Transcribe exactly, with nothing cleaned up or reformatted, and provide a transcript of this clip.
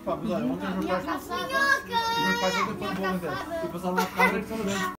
Pá, mas olha, ontem os meus pais. Os meus pais ontem foram para o Alentejo. E passaram lá de câmara que são dentro.